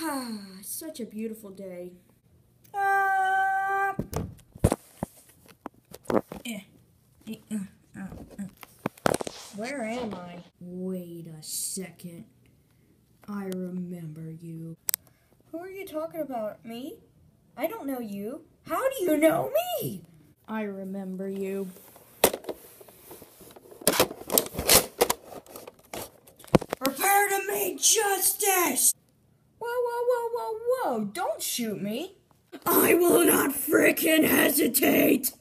Such a beautiful day. Where am I? Wait a second. I remember you. Who are you talking about? Me? I don't know you. How do you know me? I remember you. Prepare to meet justice! Whoa, don't shoot me. I will not frickin' hesitate!